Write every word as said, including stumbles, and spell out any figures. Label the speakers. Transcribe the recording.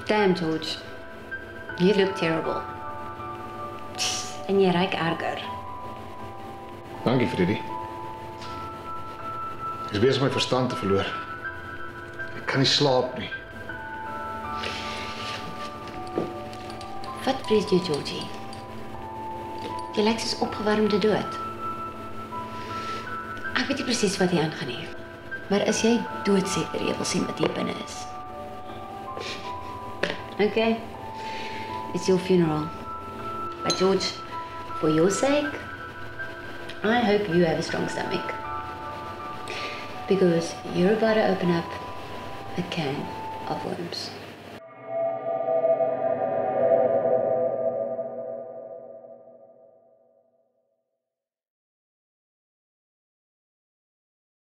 Speaker 1: Damn, George. You look terrible. En jy ruik erger.
Speaker 2: Dankie, Freddy. Ek is besig om my verstand te verloor. Ek kan nie slaap nie.
Speaker 1: Wat vrees jy, Georgie? Jy lyk soos opgewarmde dood. Ek weet nie presies wat jy aangaan nie. Maar is jy doodseker jy wil sien wat hier binne is? Okay. It's your funeral. But George, for your sake, I hope you have a strong stomach. Because you're about to open up a can of worms.